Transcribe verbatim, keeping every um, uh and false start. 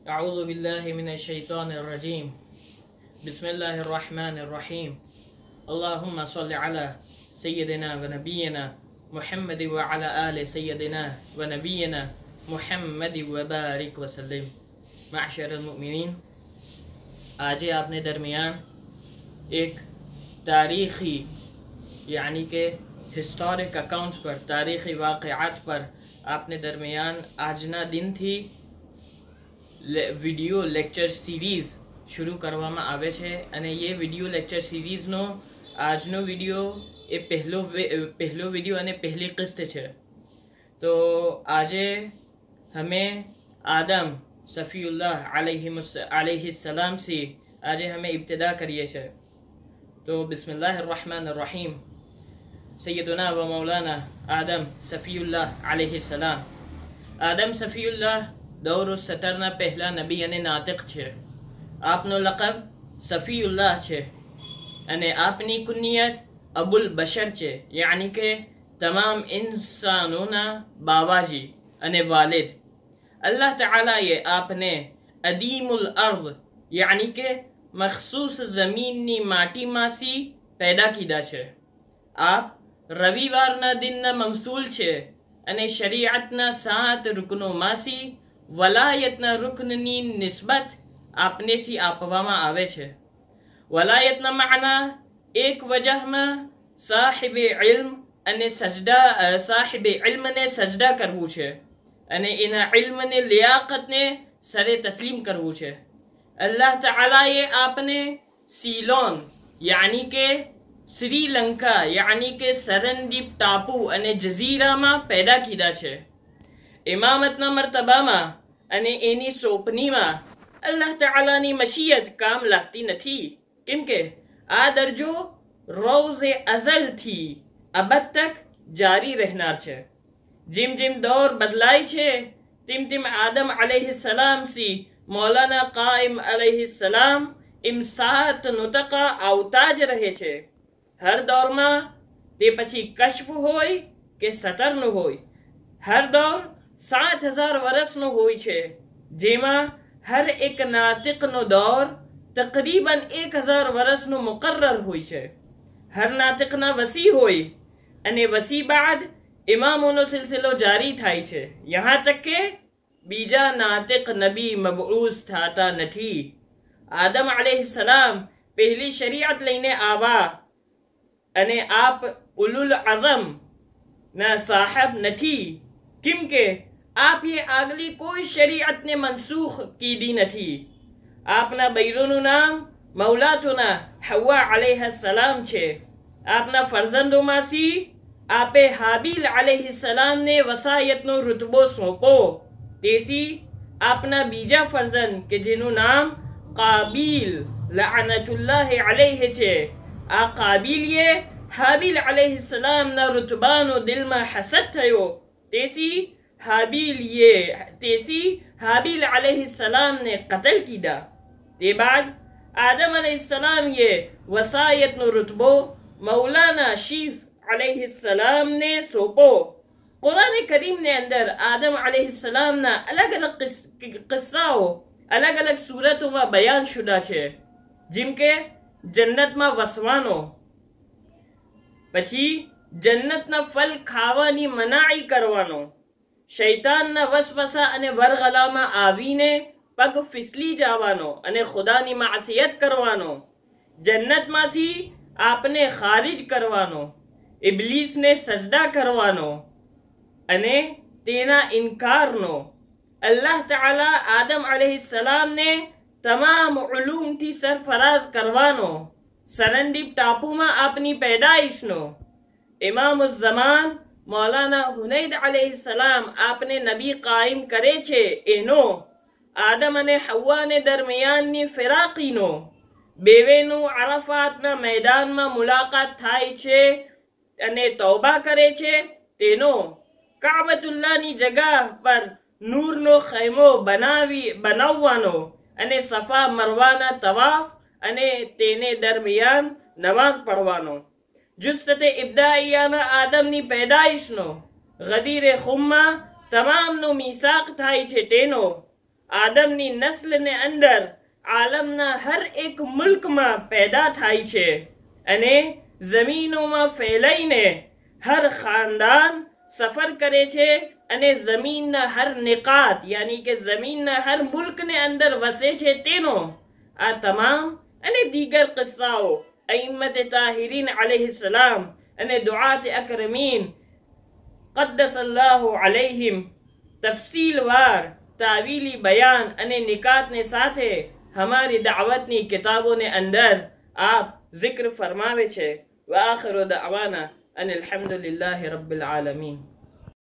अऊज़ु बिल्लाहि मिनश शैतानिर रजीम। बिस्मिल्लाहिर रहमानिर रहीम। अल्लाहुम्मा सल्लि अला सय्यिदिना व नबियिना मुहम्मद व अला आलि सय्यिदिना व नबियिना मुहम्मद व बारिक व सल्लिम। माशरल मुमिनीन, आज आपने दरमियान एक तारीख़ी यानी के हिस्टोरिक अकाउंट्स पर, तारीख़ी वाक़यात पर आपने दरमियान આજના દિનથી વિડિયો લેક્ચર સિરીઝ શરૂ કરવામાં આવે છે અને એ વિડિયો લેક્ચર સિરીઝનો આજનો વિડિયો એ પહેલો પહેલો વિડિયો અને પહેલી કિસ્ત છે। તો આજે હમે આદમ સફીયુલ્લાહ अलैहिस्सलाम से આજે હમે ઇબ્તિદા કરીએ છે। तो बिस्मिल्लाहिर रहमानिर रहीम। सैयदना व मौलाना आदम सफियुल्लाह अलैहिस्सलाम। आदम सफियुल्लाह दौर सतरना पहला नबी અને નાતિક છે। આપનો લકબ સફિયુલ્લાહ છે અને આપની કુનિયત અબુલ બશર છે, યાની કે તમામ ઇન્સાનોના બાવાજી અને વાલિદ। અલ્લાહ તઆલાએ આપને અદીમુલ અર્દ યાની કે મખસૂસ જમીનની માટીમાંથી પેદા કીધા છે। આપ રવિવારના દિનના મમસૂલ છે અને શરીયતના સાત રૂકનોમાંથી વલાયતના રૂકનની નિસ્બત આપને સી આપવામાં આવે છે। વલાયતના માના એક વજહમાં સાહિબે ઇલ્મ અને સજદા સાહિબે ઇલ્મને સજદા કરવું છે અને એના ઇલ્મને લિયાકતને સરે તસ્લીમ કરવું છે। અલ્લાહ તઆલાએ આપને સીલોન यानी के श्रीलंका यानी के सरनदीप टापू अने जजीरामा पैदा कीधा छे। इमामतना मर्तबामा अने एनी सोपनीमा अल्लाह तआलानी मशीयत काम लागती नथी, केम के आ दर्जो रोज़े अज़ल थी अबद तक जारी रहनार छे। जिम जिम दौर बदलाय छे तिम तिम आदम अलैहिस्सलाम सी मौलाना कायम अलैहिस्सलाम इम सात नुतका आवता ज रहे छे। हर दौर में ते पछी कश्फ होय के सतर नो होय, हर दौर सात हजार वर्ष नो होय छे, जेमा हर एक नातिक नो दौर तकरीबन एक हजार वर्ष नो मुकर्रर होय छे। हर नातिक ना वसी होय अने वसी बाद इमामों नो सिलसिलो जारी थाय छे, यहाँ तक के बीजा नातिक नबी मबऊस थाता नथी। आदम अलैहिस्सलाम पहली शरीयत लईने आवा अने आप उलुल अज़म ना साहब नथी, किम के आप ये आगली कोई शरीयत ने मनसूख की दी नथी। आपना बैरोनु नाम मौलातुना हव्वा अलैहिस्सलाम छे। आपना फर्जंदो मासी आपे हाबिल अलैहिस्सलाम ने वसायतनो रुतबो सोंपो, तेसी आपना बीजा फर्जंद के जेनु नाम काबिल लअनतुल्लाहि अलैहि छे। आ काबिल ये हाबिल अलैहिस्सलाम ना रुतबानो दिल में हसद थयो, तेसी हाबिल ये तेसी हाबिल अलैहिस्सलाम ने कत्ल कीधा। ते बाद आदम अलैहिस्सलाम ये वसायत नो रुतबो मौलाना शीस अलैहिस्सलाम ने सोपो। कुरान करीम ने अंदर आदम अलैहिस्सलाम ना अलग अलग किस्साओ अलग अलग सूरतों में बयान शुदा छे, जिनके जन्नत में वसवानो, पछी जन्नत ना फल खावानी मनाई करवानो, शैतान ना वसवसा अने वरगला में आवीने पग फिसली जावानो अने खुदानी मासियत करवानो, जन्नत मांथी आपने खारिज करवानो, इब्लीस ने सजदा करवानो अने तेना इनकारनो। अल्लाह ताला आदम अलैहिस्सलाम ने तमाम उलूम थी सरफराज करवानो, सरनदीप टापू में अपनी पैदाइश नो। इमाम उस जमान मौलाना हुनैद अलैहिस्सलाम आपने नबी कायम करे छे एनो आदम अने हव्वा ने दरमियान नी फिराकी नो बेवेनु अरफात ना मैदान में मुलाकात थाय छे अने तौबा करे छे तेनो काबतुल्लाह नी जगह पर नूर नो खैमो बनावी बनावવાનો અને સફા મરવાના તવાફ અને તેને દરમિયાન નમાઝ પઢવાનો। જુસ્સતે ઇબ્દાઈયાના આદમની પેદાઈશનો ગદીરે ખુમ્મા તમામનો મીસાક થાય છે તેનો આદમની નસ્લને અંદર આલમના હર એક મુલ્કમાં પેદા થાય છે અને જમીનોમાં ફેલાઈને હર ખાનદાન સફર કરે છે અને જમીનના હર નિકાત યાની કે જમીનના હર મુલ્કને અંદર વસે છે તેનો આ તમામ અને દીગર કિસ્સાઓ અઈમ્મત તાહિરીન અલૈહિસ્સલામ અને દુઆત અકરમીન કદ્દસલ્લાહુ અલૈહિમ તફસીલવાર તાવીલી બયાન અને નિકાતને સાથે हमारी दावतनी किताबों ने अंदर आप जिक्र फरमावे छे। व आखिरु दअवाना अनिल हम्दुलिल्लाहि रब्बिल आलमीन।